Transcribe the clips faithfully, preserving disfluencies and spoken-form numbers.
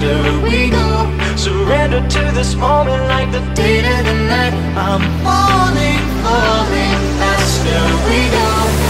faster we go. Surrender to this moment like the day to the night. I'm falling, falling, faster we go.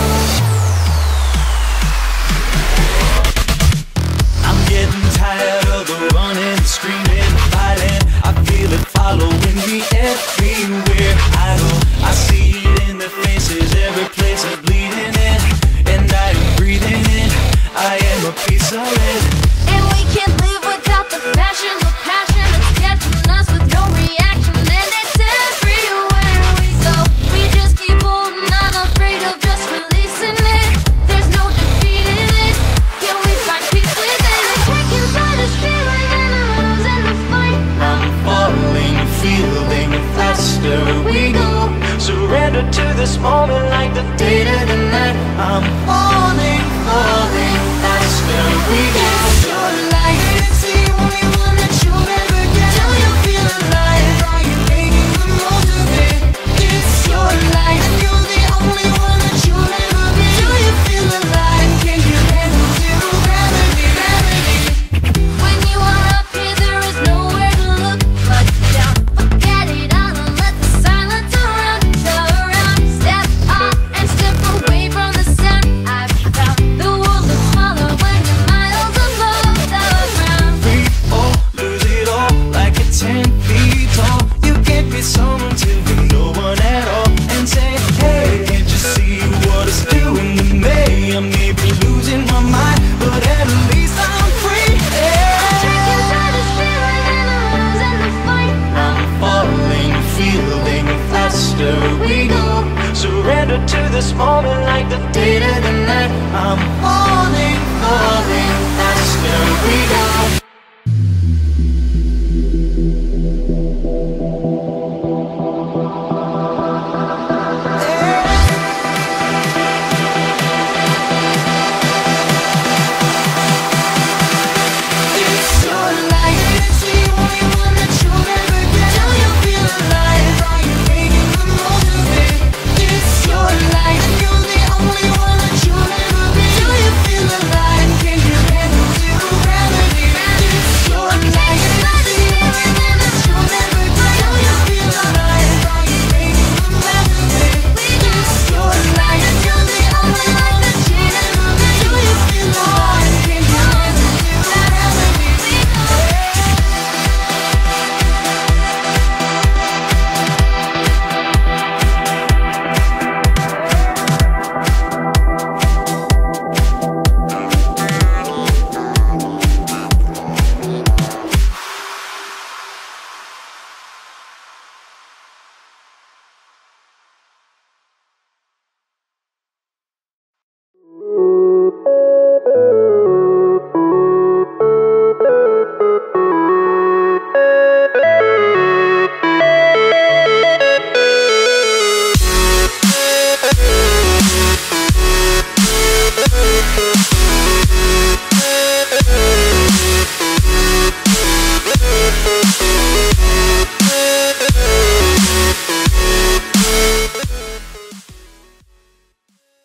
I'm getting tired of the running, screaming, fighting. I feel it following me everywhere I go. I see it in their faces, every place they're bleeding in, and I am breathing in. I am a piece of it. And we can't live without the passion, the passion that's catching us with no reaction, and it's everywhere we go. We just keep holding on, afraid of just releasing it. There's no defeating it. Can we find peace within it? Taken by this feeling and I'm losing the fight. I'm falling, feeling, faster we go. Surrender to this moment like the day to the night. I'm falling, falling, faster we go.